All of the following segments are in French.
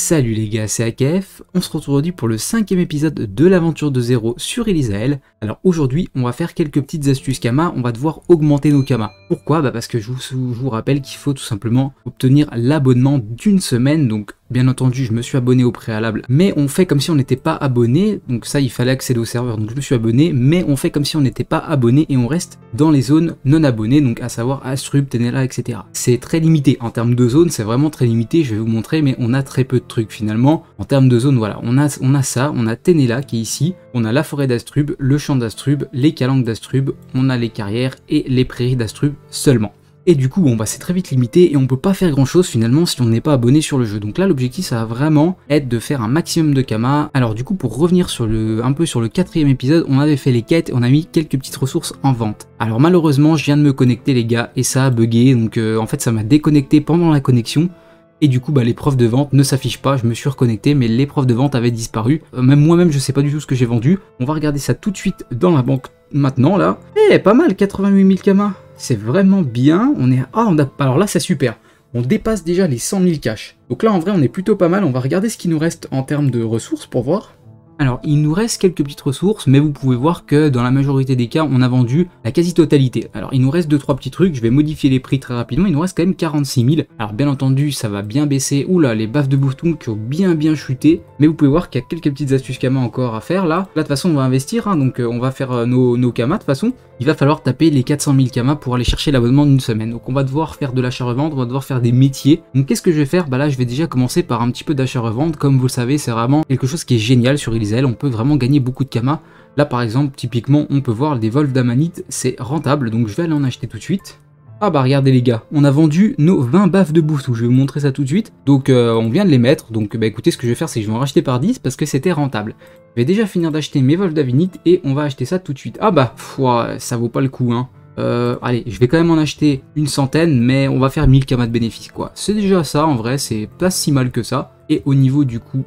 Salut les gars, c'est AKF, on se retrouve aujourd'hui pour le 5e épisode de l'aventure de Zero sur Elisael. Alors aujourd'hui, on va faire quelques petites astuces Kama, on va devoir augmenter nos Kama. Pourquoi? Parce que je vous rappelle qu'il faut tout simplement obtenir l'abonnement d'une semaine, donc bien entendu je me suis abonné au préalable, mais on fait comme si on n'était pas abonné, donc ça il fallait accéder au serveur, donc je me suis abonné, mais on fait comme si on n'était pas abonné et on reste dans les zones non abonnées, donc à savoir Astrub, Tenela, etc. C'est très limité, en termes de zones c'est vraiment très limité, je vais vous montrer, mais on a très peu de trucs finalement. En termes de zones, voilà, on a ça, on a Tenela qui est ici, on a la forêt d'Astrub, le champ d'Astrub, les calanques d'Astrub, on a les carrières et les prairies d'Astrub seulement. Et du coup, bon c'est très vite limité et on peut pas faire grand chose finalement si on n'est pas abonné sur le jeu. Donc là, l'objectif, ça va vraiment être de faire un maximum de Kama. Alors du coup, pour revenir sur un peu sur le 4e épisode, on avait fait les quêtes et on a mis quelques petites ressources en vente. Alors malheureusement, je viens de me connecter les gars et ça a bugué. Donc en fait, ça m'a déconnecté pendant la connexion. Et du coup, les preuves de vente ne s'affichent pas, je me suis reconnecté, mais les preuves de vente avaient disparu. Même moi-même, je sais pas du tout ce que j'ai vendu. On va regarder ça tout de suite dans la banque maintenant, là. Eh, pas mal, 88 000 Kama. C'est vraiment bien. Alors là, c'est super. On dépasse déjà les 100 000 cash. Donc là, en vrai, on est plutôt pas mal. On va regarder ce qui nous reste en termes de ressources pour voir. Alors, il nous reste quelques petites ressources, mais vous pouvez voir que dans la majorité des cas, on a vendu la quasi-totalité. Alors, il nous reste 2-3 petits trucs, je vais modifier les prix très rapidement, il nous reste quand même 46 000. Alors, bien entendu, ça va bien baisser. Oula, les baffes de bouton qui ont bien chuté. Mais vous pouvez voir qu'il y a quelques petites astuces Kama encore à faire là. Là, de toute façon, on va investir, hein, donc on va faire nos Kama de toute façon. Il va falloir taper les 400 000 Kama pour aller chercher l'abonnement d'une semaine. Donc, on va devoir faire de l'achat-revente, on va devoir faire des métiers. Donc, qu'est-ce que je vais faire? Là, je vais déjà commencer par un petit peu d'achat-revente. Comme vous le savez, c'est vraiment quelque chose qui est génial sur Elisael. On peut vraiment gagner beaucoup de Kama. Là par exemple, typiquement, on peut voir des vols d'amanite, c'est rentable, donc je vais aller en acheter tout de suite. Regardez les gars, on a vendu nos 20 baffes de boutou, je vais vous montrer ça tout de suite. Donc on vient de les mettre, donc écoutez, ce que je vais faire, c'est que je vais en racheter par 10 parce que c'était rentable. Je vais déjà finir d'acheter mes vols d'amanite et on va acheter ça tout de suite. Ça vaut pas le coup, hein. Allez, je vais quand même en acheter une centaine, mais on va faire 1000 Kama de bénéfices, quoi. C'est déjà ça, en vrai, c'est pas si mal que ça. Et au niveau du coup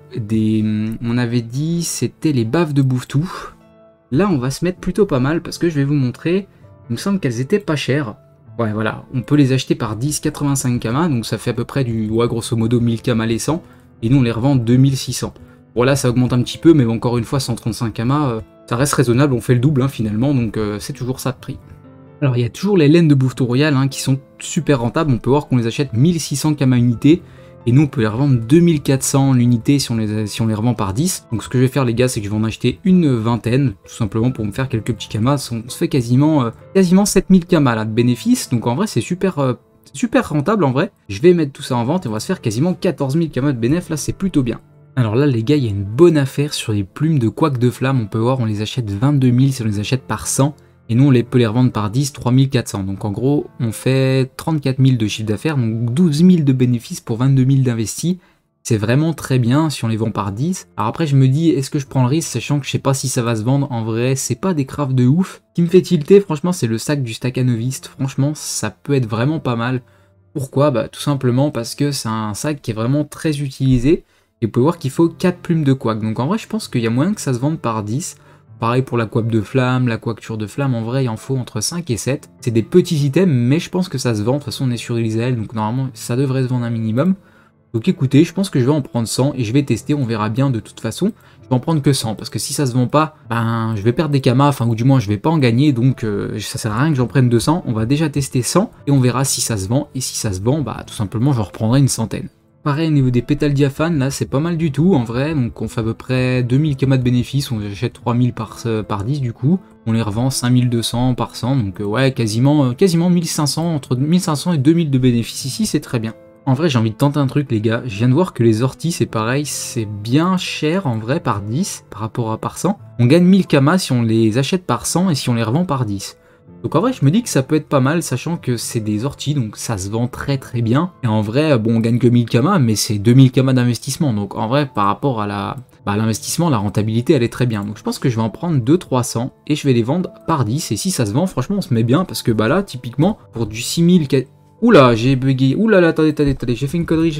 on avait dit, c'était les baffes de bouffe-tout. Là, on va se mettre plutôt pas mal, parce que je vais vous montrer, il me semble qu'elles étaient pas chères. Ouais, voilà, on peut les acheter par 10,85 Kama, donc ça fait à peu près grosso modo 1000 Kama les 100, et nous on les revend 2600. Bon là, ça augmente un petit peu, mais encore une fois, 135 Kama, ça reste raisonnable, on fait le double, hein, finalement, donc c'est toujours ça de prix. Alors il y a toujours les laines de Bouffe-Tout Royal qui sont super rentables, on peut voir qu'on les achète 1600 Kama unité, et nous on peut les revendre 2400 l'unité si on les revend par 10. Donc ce que je vais faire les gars, c'est que je vais en acheter une vingtaine, tout simplement pour me faire quelques petits Kama. On se fait quasiment 7000 Kama là de bénéfices, donc en vrai c'est super rentable en vrai. Je vais mettre tout ça en vente et on va se faire quasiment 14 000 Kama de bénéfices, là c'est plutôt bien. Alors là les gars, il y a une bonne affaire sur les plumes de couac de flamme, on peut voir on les achète 22 000 si on les achète par 100. Et nous, on peut les revendre par 10, 3400. Donc en gros, on fait 34 000 de chiffre d'affaires, donc 12 000 de bénéfices pour 22 000 d'investis. C'est vraiment très bien si on les vend par 10. Alors après, je me dis, est-ce que je prends le risque, sachant que je sais pas si ça va se vendre. En vrai, c'est pas des crafts de ouf. Ce qui me fait tilter, franchement, c'est le sac du Stakhanoviste. Franchement, ça peut être vraiment pas mal. Pourquoi? Tout simplement parce que c'est un sac qui est vraiment très utilisé. Et vous pouvez voir qu'il faut 4 plumes de couac. Donc en vrai, je pense qu'il y a moyen que ça se vende par 10. Pareil pour la coiffe de flamme, la coiffure de flamme, en vrai il en faut entre 5 et 7. C'est des petits items, mais je pense que ça se vend. De toute façon on est sur Elisael, donc normalement ça devrait se vendre un minimum. Donc écoutez, je pense que je vais en prendre 100 et je vais tester, on verra bien de toute façon. Je vais en prendre que 100, parce que si ça se vend pas, je vais perdre des Kama, ou du moins je vais pas en gagner, donc ça sert à rien que j'en prenne 200. On va déjà tester 100 et on verra si ça se vend. Et si ça se vend, tout simplement j'en reprendrai une centaine. Pareil au niveau des pétales diaphanes, là c'est pas mal du tout en vrai, donc on fait à peu près 2000 Kama de bénéfices, on achète 3000 par 10 du coup, on les revend 5200 par 100, donc ouais quasiment 1500, entre 1500 et 2000 de bénéfices ici, c'est très bien. En vrai j'ai envie de tenter un truc les gars, je viens de voir que les orties c'est pareil, c'est bien cher en vrai par 10 par rapport à par 100, on gagne 1000 Kama si on les achète par 100 et si on les revend par 10. Donc en vrai je me dis que ça peut être pas mal, sachant que c'est des orties, donc ça se vend très bien. Et en vrai, bon on gagne que 1000 Kama, mais c'est 2000 Kama d'investissement. Donc en vrai par rapport à l'investissement, la rentabilité elle est très bien. Donc je pense que je vais en prendre 200-300 et je vais les vendre par 10. Et si ça se vend, franchement on se met bien, parce que là typiquement pour du 6000... Oula, j'ai bugué, oulala, attendez, j'ai fait une connerie.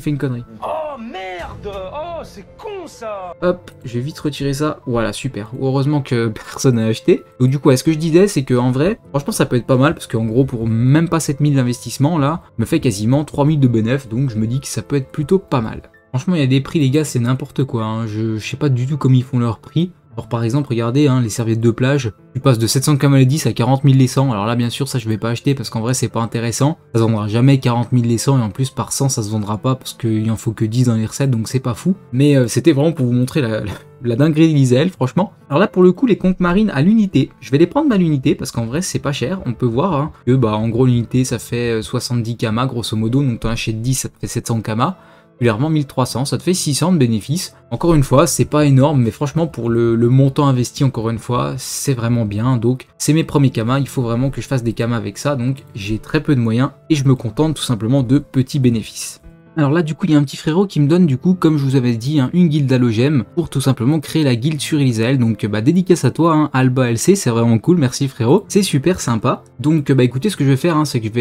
Oh merde! Oh c'est con ça! Hop, je vais vite retirer ça, voilà, super. Heureusement que personne n'a acheté. Donc du coup, ce que je disais, c'est que en vrai, franchement ça peut être pas mal, parce qu'en gros, pour même pas 7000 d'investissement, là, me fait quasiment 3000 de bénéfices, donc je me dis que ça peut être plutôt pas mal. Franchement, il y a des prix, les gars, c'est n'importe quoi, hein. Je sais pas du tout comment ils font leur prix. Alors par exemple, regardez, hein, les serviettes de plage, tu passes de 700 km 10 à 40 000 les 100. Alors là, bien sûr, ça je vais pas acheter parce qu'en vrai, c'est pas intéressant. Ça se vendra jamais 40 000 les 100 et en plus par 100, ça se vendra pas parce qu'il en faut que 10 dans les recettes, donc c'est pas fou. Mais c'était vraiment pour vous montrer la dinguerie d'Elisaël, franchement. Alors là, pour le coup, les conques marines à l'unité, je vais les prendre à l'unité parce qu'en vrai, c'est pas cher. On peut voir hein, que bah en gros, l'unité ça fait 70 kama grosso modo, donc t'en achètes 10, ça te fait 700 kama. Régulièrement 1300, ça te fait 600 de bénéfices. Encore une fois, c'est pas énorme, mais franchement pour le montant investi, encore une fois, c'est vraiment bien. Donc c'est mes premiers kamas, il faut vraiment que je fasse des kamas avec ça, donc j'ai très peu de moyens et je me contente tout simplement de petits bénéfices. Alors là du coup il y a un petit frérot qui me donne du coup comme je vous avais dit hein, une guilde halogème pour tout simplement créer la guilde sur Elisaël. Donc bah dédicace à toi hein, Alba LC, c'est vraiment cool, merci frérot, c'est super sympa. Donc bah écoutez ce que je vais faire hein, c'est que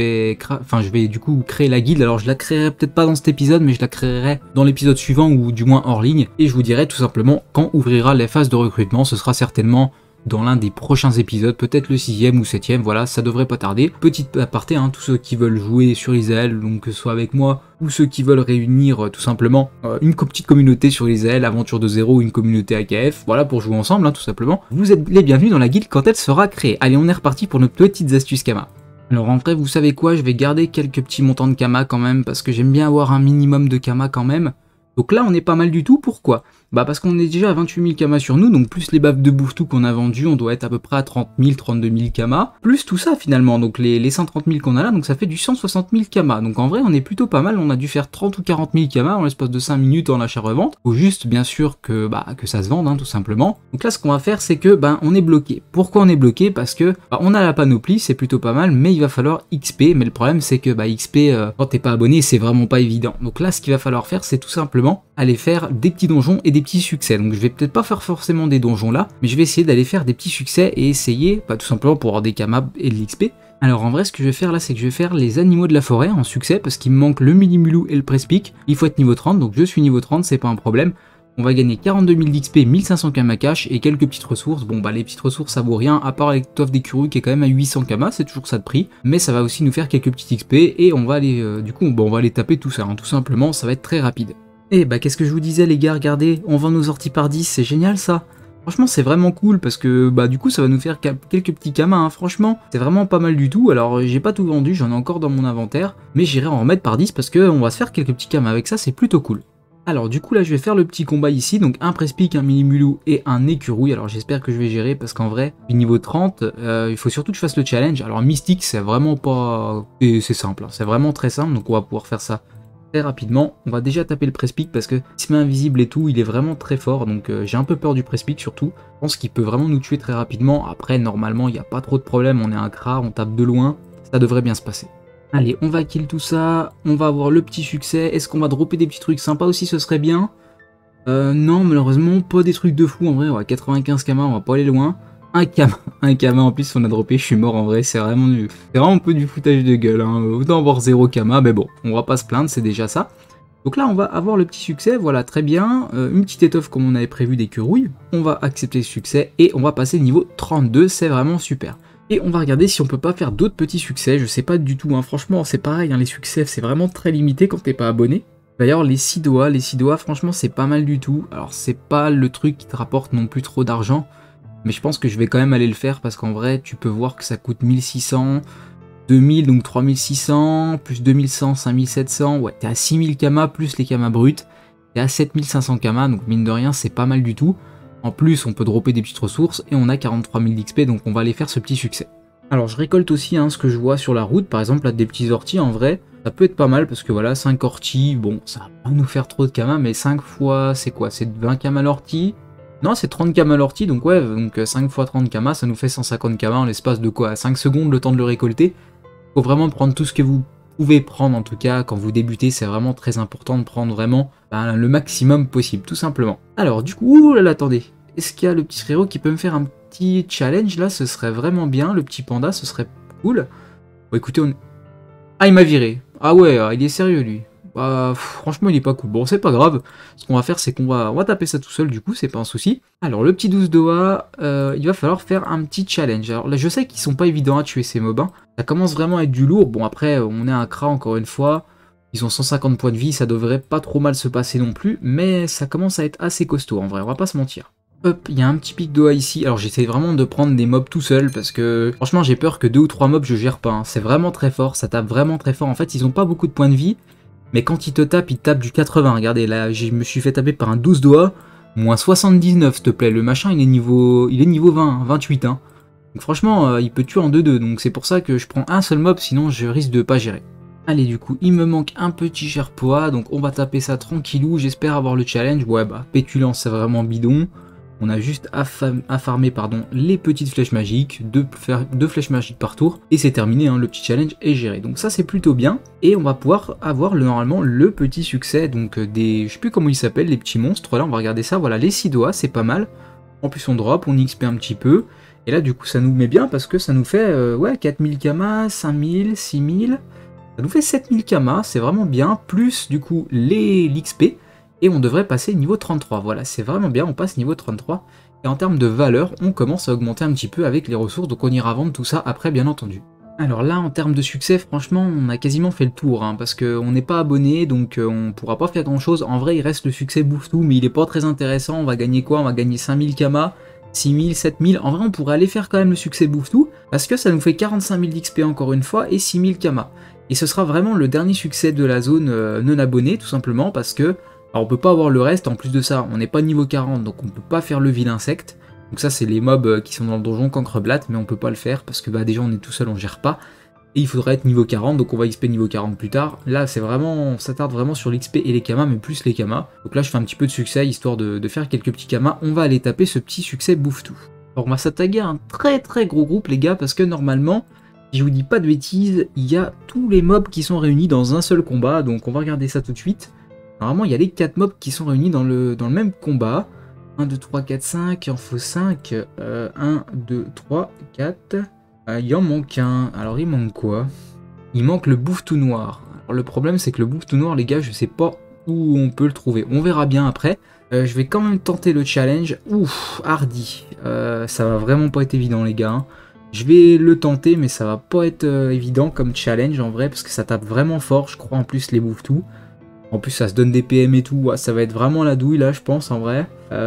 je vais du coup créer la guilde. Alors je la créerai peut-être pas dans cet épisode mais je la créerai dans l'épisode suivant ou du moins hors ligne et je vous dirai tout simplement quand ouvrira les phases de recrutement. Ce sera certainement dans l'un des prochains épisodes, peut-être le 6e ou 7e, voilà, ça devrait pas tarder. Petite aparté, hein, tous ceux qui veulent jouer sur Elisaël, donc que ce soit avec moi, ou ceux qui veulent réunir tout simplement une petite communauté sur Elisaël, Aventure de Zéro ou une communauté AKF, voilà, pour jouer ensemble, hein, tout simplement. Vous êtes les bienvenus dans la guilde quand elle sera créée. Allez, on est reparti pour nos petites astuces Kama. Alors en vrai, vous savez quoi, je vais garder quelques petits montants de Kama quand même, parce que j'aime bien avoir un minimum de Kama quand même. Donc là, on est pas mal du tout, pourquoi? Bah parce qu'on est déjà à 28 000 kamas sur nous, donc plus les baffes de bouffe tout qu'on a vendu, on doit être à peu près à 30 000, 32 000 kamas, plus tout ça finalement, donc les 130 000 qu'on a là, donc ça fait du 160 000 kamas. Donc en vrai, on est plutôt pas mal, on a dû faire 30 ou 40 000 kamas en l'espace de 5 minutes en achat-revente. Faut juste bien sûr que ça se vende, hein, tout simplement. Donc là, ce qu'on va faire, c'est que on est bloqué. Pourquoi on est bloqué? Parce que on a la panoplie, c'est plutôt pas mal, mais il va falloir XP, mais le problème c'est que XP, quand t'es pas abonné, c'est vraiment pas évident. Donc là, ce qu'il va falloir faire, c'est tout simplement aller faire des petits donjons et des petits succès. Donc je vais peut-être pas faire forcément des donjons là, mais je vais essayer d'aller faire des petits succès et essayer, tout simplement pour avoir des kamas et de l'XP. Alors en vrai, ce que je vais faire là, c'est que je vais faire les animaux de la forêt en succès, parce qu'il me manque le mini-mulou et le presse-pic. Il faut être niveau 30, donc je suis niveau 30, c'est pas un problème. On va gagner 42 000 d'XP, 1500 kamas cash et quelques petites ressources. Bon les petites ressources ça vaut rien, à part l'étoffe d'écureuil qui est quand même à 800 kamas, c'est toujours ça de prix. Mais ça va aussi nous faire quelques petites XP et on va aller, du coup, on va aller taper tout ça, hein, tout simplement, ça va être très rapide. Et qu'est-ce que je vous disais les gars, regardez, on vend nos orties par 10, c'est génial ça. Franchement c'est vraiment cool parce que du coup ça va nous faire quelques petits kamas, hein. Franchement c'est vraiment pas mal du tout. Alors j'ai pas tout vendu, j'en ai encore dans mon inventaire, mais j'irai en remettre par 10 parce qu'on va se faire quelques petits kamas avec ça, c'est plutôt cool. Alors du coup là je vais faire le petit combat ici, donc un presse-pic, un mini-mulou et un écureuil. Alors j'espère que je vais gérer parce qu'en vrai, niveau 30, il faut surtout que je fasse le challenge. Alors mystique c'est vraiment pas... c'est simple, hein. C'est vraiment très simple, donc on va pouvoir faire ça très rapidement. On va déjà taper le presse-pic parce que il se met invisible et tout, il est vraiment très fort, donc j'ai un peu peur du presse-pic surtout. Je pense qu'il peut vraiment nous tuer très rapidement. Après normalement il n'y a pas trop de problème, on est un Kra, on tape de loin, ça devrait bien se passer. Allez, on va kill tout ça, on va avoir le petit succès. Est-ce qu'on va dropper des petits trucs sympas aussi, ce serait bien? Non, malheureusement, pas des trucs de fou, en vrai, on va 95 kamas, on va pas aller loin. Un kama en plus on a droppé, je suis mort en vrai, c'est vraiment un peu du foutage de gueule, hein. Autant avoir 0 kama, mais bon, on va pas se plaindre, c'est déjà ça. Donc là on va avoir le petit succès, voilà, très bien, une petite étoffe comme on avait prévu d'écureuil, on va accepter ce succès et on va passer niveau 32, c'est vraiment super. Et on va regarder si on peut pas faire d'autres petits succès, je sais pas du tout, hein. Franchement c'est pareil, hein, les succès c'est vraiment très limité quand t'es pas abonné. D'ailleurs les 6 doigts, franchement c'est pas mal du tout, alors c'est pas le truc qui te rapporte non plus trop d'argent, mais je pense que je vais quand même aller le faire parce qu'en vrai tu peux voir que ça coûte 1600, 2000 donc 3600, plus 2100, 5700, ouais t'es à 6000 kamas plus les kamas bruts, t'es à 7500 kamas, donc mine de rien c'est pas mal du tout. En plus on peut dropper des petites ressources et on a 43 000 d'XP, donc on va aller faire ce petit succès. Alors je récolte aussi ce que je vois sur la route, par exemple là des petits orties, en vrai ça peut être pas mal parce que voilà 5 orties, bon ça va pas nous faire trop de kamas, mais 5 fois c'est quoi, c'est 20 kamas l'ortie. Non, c'est 30 kamas l'ortie, donc ouais, donc 5 fois 30 kamas, ça nous fait 150 kamas en l'espace de quoi, 5 secondes le temps de le récolter. Faut vraiment prendre tout ce que vous pouvez prendre, en tout cas, quand vous débutez, c'est vraiment très important de prendre vraiment le maximum possible, tout simplement. Alors, du coup, attendez, est-ce qu'il y a le petit frérot qui peut me faire un petit challenge, là? Ce serait vraiment bien, le petit panda, ce serait cool. Bon, écoutez, Ah, il m'a viré. Ah ouais, il est sérieux, lui. Franchement il est pas cool. Bon c'est pas grave, ce qu'on va faire c'est qu'on va taper ça tout seul, du coup c'est pas un souci. Alors le petit 12 doigts, il va falloir faire un petit challenge. Alors là je sais qu'ils sont pas évidents à tuer ces mobs, hein. Ça commence vraiment à être du lourd. Bon après on est un Kra encore une fois, Ils ont 150 points de vie, ça devrait pas trop mal se passer non plus, mais ça commence à être assez costaud en vrai, on va pas se mentir. Hop, il y a un petit pic d'OA ici. Alors j'essaie vraiment de prendre des mobs tout seul parce que franchement j'ai peur que 2 ou 3 mobs je gère pas. Hein. C'est vraiment très fort, ça tape vraiment très fort. En fait ils ont pas beaucoup de points de vie, mais quand ils te tapent, ils tapent du 80. Regardez là, je me suis fait taper par un 12 d'OA, moins 79 s'il te plaît. Le machin il est niveau 20, 28. Hein. Donc franchement il peut tuer en 2-2. Donc c'est pour ça que je prends un seul mob, sinon je risque de pas gérer. Allez, du coup, il me manque un petit Sherpoa, donc on va taper ça tranquillou, j'espère avoir le challenge. Ouais, bah, pétulance, c'est vraiment bidon. On a juste à farmer les petites flèches magiques, deux flèches magiques par tour, et c'est terminé, hein, le petit challenge est géré. Donc ça, c'est plutôt bien, et on va pouvoir avoir normalement le petit succès, donc je sais plus comment ils s'appellent, les petits monstres. Là, on va regarder ça, voilà, les 6 doigts, c'est pas mal. En plus, on drop, on XP un petit peu, et là, du coup, ça nous met bien, parce que ça nous fait, ouais, 4000 kamas, 5000, 6000... Ça nous fait 7000 kamas, c'est vraiment bien, plus du coup l'XP, et on devrait passer niveau 33. Voilà, c'est vraiment bien, on passe niveau 33. Et en termes de valeur, on commence à augmenter un petit peu avec les ressources, donc on ira vendre tout ça après, bien entendu. Alors là, en termes de succès, franchement, on a quasiment fait le tour, hein, parce qu'on n'est pas abonné, donc on pourra pas faire grand chose. En vrai, il reste le succès bouffe tout, mais il est pas très intéressant. On va gagner quoi? On va gagner 5000 kamas. 6000, 7000, en vrai on pourrait aller faire quand même le succès bouffe tout, parce que ça nous fait 45 000 d'XP encore une fois, et 6000 kamas. Et ce sera vraiment le dernier succès de la zone non abonnée, tout simplement, parce que alors on peut pas avoir le reste, en plus de ça, on n'est pas niveau 40, donc on peut pas faire le vilain insecte. Donc ça c'est les mobs qui sont dans le donjon Cancreblatt, mais on peut pas le faire, parce que bah déjà on est tout seul, on gère pas. Et il faudrait être niveau 40, donc on va XP niveau 40 plus tard. Là c'est vraiment, on s'attarde vraiment sur l'XP et les kamas, mais plus les kamas. Donc là je fais un petit peu de succès, histoire de faire quelques petits kamas. On va aller taper ce petit succès bouffe tout. Alors on va s'attaquer à un très gros groupe les gars, parce que normalement, si je vous dis pas de bêtises, il y a tous les mobs qui sont réunis dans un seul combat, donc on va regarder ça tout de suite. Normalement il y a les 4 mobs qui sont réunis dans le même combat. 1, 2, 3, 4, 5, il en faut 5. 1, 2, 3, 4... il en manque un. Alors il manque quoi? Il manque le bouffe tout noir. Alors le problème c'est que le bouffe tout noir les gars, je sais pas où on peut le trouver. On verra bien après. Je vais quand même tenter le challenge. Ouf, hardy. Ça va vraiment pas être évident les gars. Hein. Je vais le tenter mais ça va pas être évident comme challenge en vrai, parce que ça tape vraiment fort, je crois en plus les bouffe tout. En plus ça se donne des PM et tout, ouais, ça va être vraiment la douille là je pense en vrai.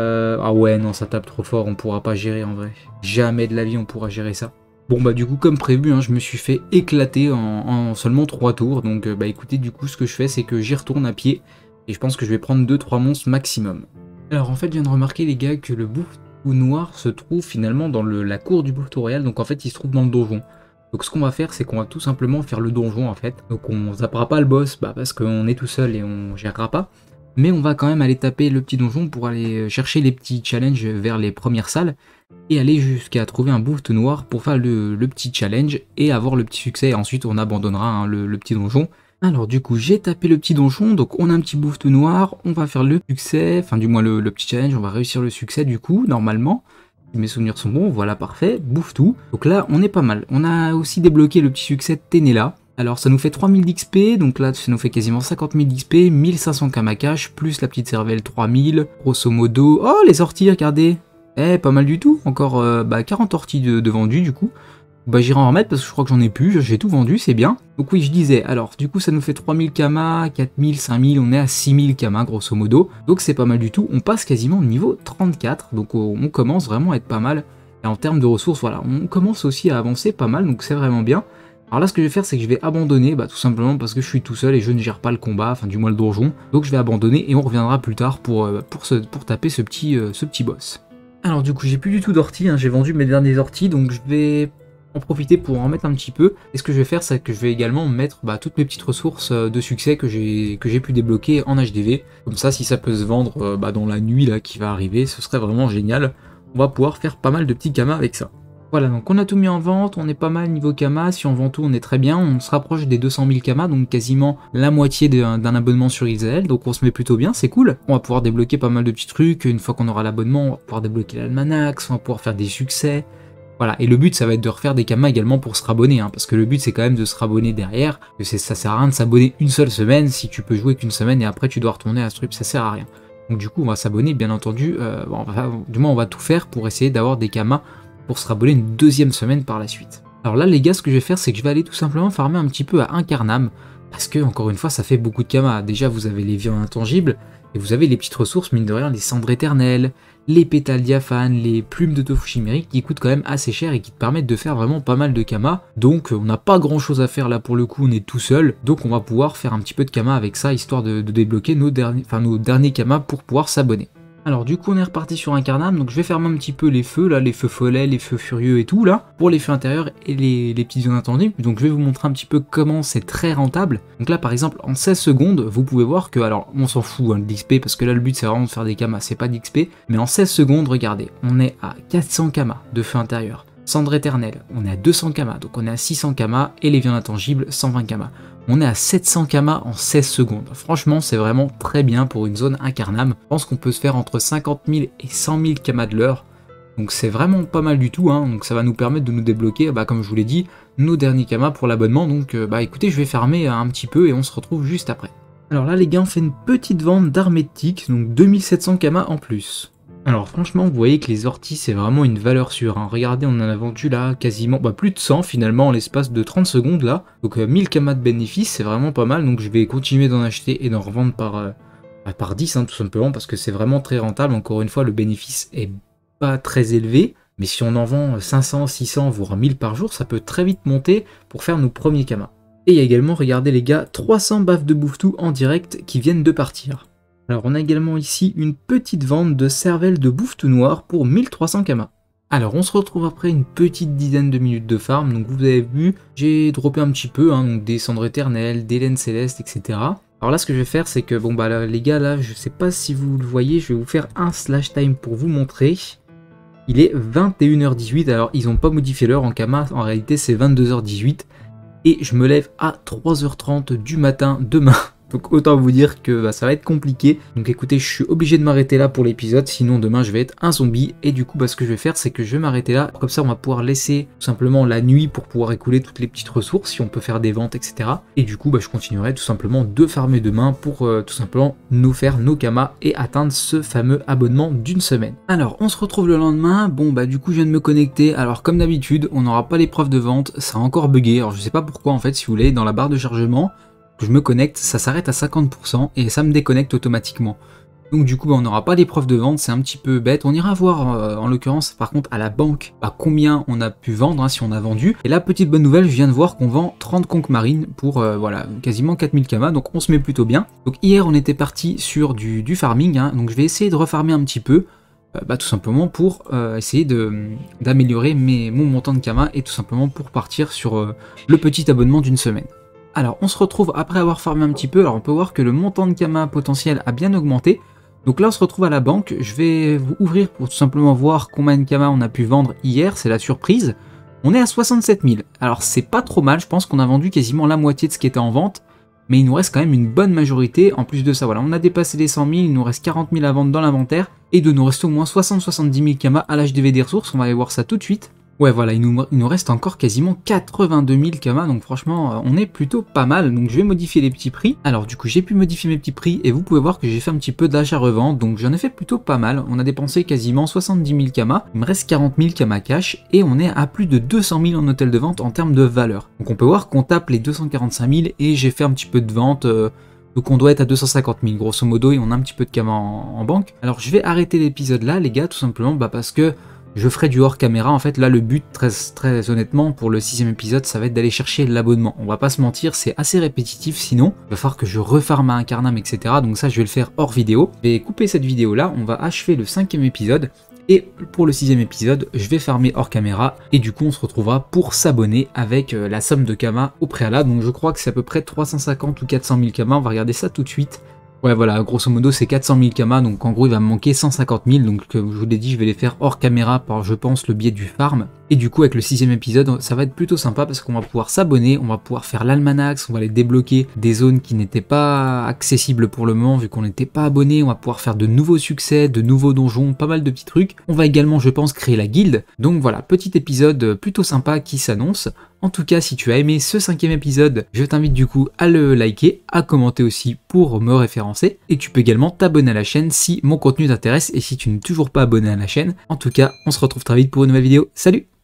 Ah ouais non ça tape trop fort, on pourra pas gérer en vrai. Jamais de la vie on pourra gérer ça. Bon bah du coup comme prévu, hein, je me suis fait éclater en seulement 3 tours, donc bah écoutez du coup ce que je fais c'est que j'y retourne à pied, et je pense que je vais prendre 2-3 monstres maximum. Alors en fait je viens de remarquer les gars que le bouffe tout noir se trouve finalement dans la cour du bouffe tout royal, donc en fait il se trouve dans le donjon. Donc ce qu'on va faire c'est qu'on va tout simplement faire le donjon en fait, donc on zappera pas le boss parce qu'on est tout seul et on gérera pas. Mais on va quand même aller taper le petit donjon pour aller chercher les petits challenges vers les premières salles, et aller jusqu'à trouver un bouffe tout noir pour faire le petit challenge et avoir le petit succès, et ensuite on abandonnera hein, le petit donjon. Alors du coup j'ai tapé le petit donjon, donc on a un petit bouffe tout noir, on va faire le succès, enfin du moins le petit challenge, on va réussir le succès du coup, normalement. Si mes souvenirs sont bons, voilà parfait, bouffe tout. Donc là on est pas mal, on a aussi débloqué le petit succès de Ténéla. Alors ça nous fait 3000 d'XP, donc là ça nous fait quasiment 50 000 d'XP, 1500 kamakash, plus la petite cervelle 3000, grosso modo. Oh les orties, regardez. Eh pas mal du tout, encore 40 orties de vendues du coup. Bah j'irai en remettre parce que je crois que j'en ai plus, j'ai tout vendu, c'est bien. Donc oui je disais, alors du coup ça nous fait 3000 kamas, 4000, 5000, on est à 6000 kamas grosso modo. Donc c'est pas mal du tout, on passe quasiment au niveau 34, donc on commence vraiment à être pas mal. Et en termes de ressources, voilà, on commence aussi à avancer pas mal, donc c'est vraiment bien. Alors là ce que je vais faire c'est que je vais abandonner, tout simplement parce que je suis tout seul et je ne gère pas le combat, enfin du moins le donjon. Donc je vais abandonner et on reviendra plus tard pour taper ce petit boss. Alors du coup j'ai plus du tout d'orties, hein, j'ai vendu mes derniers orties, donc je vais en profiter pour en mettre un petit peu. Et ce que je vais faire c'est que je vais également mettre toutes mes petites ressources de succès que j'ai pu débloquer en HDV. Comme ça si ça peut se vendre dans la nuit là qui va arriver, ce serait vraiment génial. On va pouvoir faire pas mal de petits kamas avec ça. Voilà, donc on a tout mis en vente, on est pas mal niveau kamas, si on vend tout on est très bien, on se rapproche des 200 000 kamas, donc quasiment la moitié d'un abonnement sur Israël, donc on se met plutôt bien, c'est cool. On va pouvoir débloquer pas mal de petits trucs, une fois qu'on aura l'abonnement, on va pouvoir débloquer l'almanax, on va pouvoir faire des succès. Voilà, et le but ça va être de refaire des kamas également pour se rabonner, hein, parce que le but c'est quand même de se rabonner derrière, que ça sert à rien de s'abonner une seule semaine, si tu peux jouer qu'une semaine et après tu dois retourner à ce truc, ça sert à rien. Donc du coup on va s'abonner bien entendu, du moins on va tout faire pour essayer d'avoir des kamas pour se rabonner une deuxième semaine par la suite. Alors là les gars ce que je vais faire c'est que je vais aller tout simplement farmer un petit peu à Incarnam. parce que encore une fois ça fait beaucoup de Kama. Déjà vous avez les viandes intangibles, et vous avez les petites ressources, mine de rien, les cendres éternelles, les pétales diaphanes, les plumes de tofu chimérique qui coûtent quand même assez cher et qui te permettent de faire vraiment pas mal de Kama. Donc on n'a pas grand chose à faire là pour le coup, on est tout seul, donc on va pouvoir faire un petit peu de Kama avec ça, histoire de débloquer nos derniers Kama pour pouvoir s'abonner. Alors du coup on est reparti sur un Carnam, donc je vais fermer un petit peu les feux là, les feux follets, les feux furieux et tout là, pour les feux intérieurs et les petites zones inattendues. Donc je vais vous montrer un petit peu comment c'est très rentable. Donc là par exemple en 16 secondes, vous pouvez voir que, alors on s'en fout hein, d'XP parce que là le but c'est vraiment de faire des Kamas, c'est pas d'XP, mais en 16 secondes regardez, on est à 400 Kamas de feux intérieurs. Cendre éternelle, on est à 200 Kamas, donc on est à 600 Kamas, et les viandes intangibles, 120 Kamas. On est à 700 Kamas en 16 secondes. Franchement, c'est vraiment très bien pour une zone incarnam. Je pense qu'on peut se faire entre 50 000 et 100 000 Kamas de l'heure. Donc c'est vraiment pas mal du tout. Hein. Donc ça va nous permettre de nous débloquer, comme je vous l'ai dit, nos derniers Kamas pour l'abonnement. Donc écoutez, je vais fermer un petit peu et on se retrouve juste après. Alors là les gars, on fait une petite vente d'armée de tics, donc 2700 Kamas en plus. Alors franchement, vous voyez que les orties, c'est vraiment une valeur sûre. Hein. Regardez, on en a vendu là quasiment plus de 100 finalement en l'espace de 30 secondes là. Donc 1000 Kamas de bénéfices, c'est vraiment pas mal. Donc je vais continuer d'en acheter et d'en revendre par 10 hein, tout simplement parce que c'est vraiment très rentable. Encore une fois, le bénéfice est pas très élevé. Mais si on en vend 500, 600, voire 1000 par jour, ça peut très vite monter pour faire nos premiers Kamas. Et il y a également, regardez les gars, 300 baffes de bouffe-tout en direct qui viennent de partir. Alors on a également ici une petite vente de cervelle de bouffe-tout noir pour 1300 Kamas. Alors on se retrouve après une petite dizaine de minutes de farm, donc vous avez vu, j'ai droppé un petit peu, hein, donc des cendres éternelles, des laines célestes, etc. Alors là ce que je vais faire c'est que, là, les gars là, je sais pas si vous le voyez, je vais vous faire un slash time pour vous montrer. Il est 21h18, alors ils n'ont pas modifié l'heure en Kama, en réalité c'est 22h18. Et je me lève à 3h30 du matin demain. Donc autant vous dire que ça va être compliqué. Donc écoutez, je suis obligé de m'arrêter là pour l'épisode, sinon demain je vais être un zombie. Et du coup, ce que je vais faire, c'est que je vais m'arrêter là. Comme ça, on va pouvoir laisser tout simplement la nuit pour pouvoir écouler toutes les petites ressources, si on peut faire des ventes, etc. Et du coup, je continuerai tout simplement de farmer demain pour tout simplement nous faire nos Kamas et atteindre ce fameux abonnement d'une semaine. Alors, on se retrouve le lendemain. Du coup, je viens de me connecter. Alors, comme d'habitude, on n'aura pas l'épreuve de vente. Ça a encore bugué. Alors, je sais pas pourquoi, en fait, si vous voulez, dans la barre de chargement, je me connecte, ça s'arrête à 50% et ça me déconnecte automatiquement. Donc du coup on n'aura pas d'épreuve de vente, c'est un petit peu bête. On ira voir en l'occurrence par contre à la banque combien on a pu vendre, hein, si on a vendu. Et la petite bonne nouvelle, je viens de voir qu'on vend 30 conques marines pour quasiment 4000 Kamas, donc on se met plutôt bien. Donc hier on était parti sur du farming, hein, donc je vais essayer de refarmer un petit peu. Tout simplement pour essayer d'améliorer mon montant de Kamas et tout simplement pour partir sur le petit abonnement d'une semaine. Alors on se retrouve après avoir farmé un petit peu, alors on peut voir que le montant de Kamas potentiel a bien augmenté. Donc là on se retrouve à la banque, je vais vous ouvrir pour tout simplement voir combien de Kamas on a pu vendre hier, c'est la surprise. On est à 67 000, alors c'est pas trop mal, je pense qu'on a vendu quasiment la moitié de ce qui était en vente. Mais il nous reste quand même une bonne majorité, en plus de ça on a dépassé les 100 000, il nous reste 40 000 à vendre dans l'inventaire. Et de nous rester au moins 60-70 000 Kamas à l'HDV des ressources, on va aller voir ça tout de suite. Ouais voilà, il nous reste encore quasiment 82 000 Kamas, donc franchement on est plutôt pas mal, donc je vais modifier les petits prix. Alors du coup j'ai pu modifier mes petits prix et vous pouvez voir que j'ai fait un petit peu d'achat-revente, donc j'en ai fait plutôt pas mal. On a dépensé quasiment 70 000 Kamas, il me reste 40 000 Kamas cash et on est à plus de 200 000 en hôtel de vente en termes de valeur. Donc on peut voir qu'on tape les 245 000 et j'ai fait un petit peu de vente. Donc on doit être à 250 000 grosso modo et on a un petit peu de Kamas en banque. Alors je vais arrêter l'épisode là les gars tout simplement parce que je ferai du hors caméra. En fait là le but très honnêtement pour le 6ème épisode ça va être d'aller chercher l'abonnement. On va pas se mentir, c'est assez répétitif sinon. Il va falloir que je refarme à Incarnam etc. Donc ça je vais le faire hors vidéo. Je vais couper cette vidéo là, on va achever le 5ème épisode. Et pour le 6ème épisode, je vais farmer hors caméra et du coup on se retrouvera pour s'abonner avec la somme de Kamas au préalable. Donc je crois que c'est à peu près 350 ou 400 000 Kamas, on va regarder ça tout de suite. Ouais voilà, grosso modo c'est 400 000 Kamas, donc en gros il va me manquer 150 000, donc comme je vous l'ai dit je vais les faire hors caméra par je pense le biais du farm. Et du coup avec le 6ème épisode ça va être plutôt sympa parce qu'on va pouvoir s'abonner, on va pouvoir faire l'almanax, on va aller débloquer des zones qui n'étaient pas accessibles pour le moment vu qu'on n'était pas abonné, on va pouvoir faire de nouveaux succès, de nouveaux donjons, pas mal de petits trucs. On va également je pense créer la guilde, donc voilà, petit épisode plutôt sympa qui s'annonce. En tout cas, si tu as aimé ce 5ème épisode, je t'invite du coup à le liker, à commenter aussi pour me référencer. Et tu peux également t'abonner à la chaîne si mon contenu t'intéresse et si tu n'es toujours pas abonné à la chaîne. En tout cas, on se retrouve très vite pour une nouvelle vidéo. Salut!